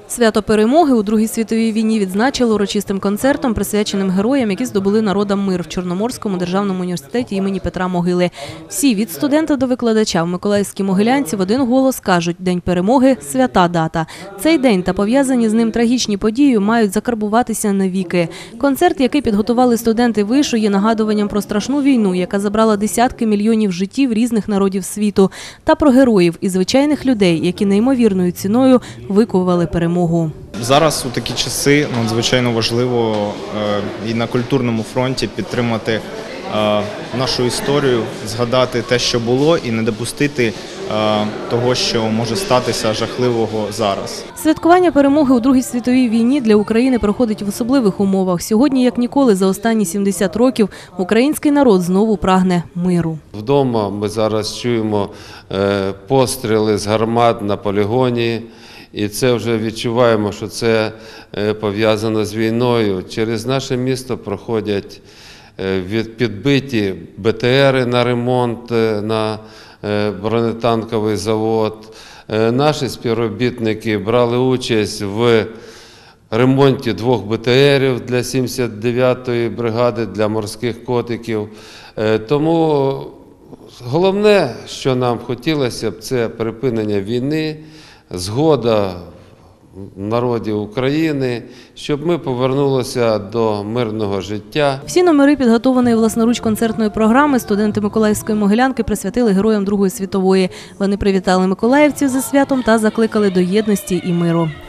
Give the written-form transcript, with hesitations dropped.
Свято Перемоги у Другій світовій війні відзначили урочистим концертом, присвяченим героям, які здобули народам мир в Чорноморському державному університеті імені Петра Могили. Всі, від студента до викладача в Миколаївській Могилянці в один голос кажуть – День Перемоги – свята дата. Цей день та пов'язані з ним трагічні події мають закарбуватися навіки. Концерт, який підготували студенти вишу, є нагадуванням про страшну війну, яка забрала десятки мільйонів життів різних народів світу, та про героїв і звичайних людей, які неймовірною ціною виковували перемогу. Зараз у такі часи надзвичайно важливо і на культурному фронті підтримати нашу історію, згадати те, що було, і не допустити того, що може статися жахливого зараз. Святкування перемоги у Другій світовій війні для України проходить в особливих умовах. Сьогодні, як ніколи, за останні 70 років український народ знову прагне миру. Вдома ми зараз чуємо постріли з гармат на полігоні. І це вже відчуваємо, що це пов'язано з війною. Через наше місто проходять підбиті БТРи на ремонт, на бронетанковий завод. Наші співробітники брали участь в ремонті 2 БТРів для 79-ї бригади, для морських котиків. Тому головне, що нам хотілося б, це припинення війни, згода народів України, щоб ми повернулися до мирного життя. Всі номери підготовленої власноруч концертної програми студенти Миколаївської Могилянки присвятили героям Другої світової. Вони привітали миколаївців зі святом та закликали до єдності і миру.